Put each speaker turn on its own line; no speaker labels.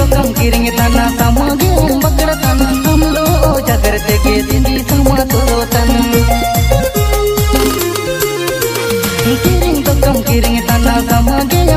कम किरिंग तना sama game बकड़ तन हम लो जागरते के जिंदी sama तो तन किरिंग तो कम किरिंग तना sama गेम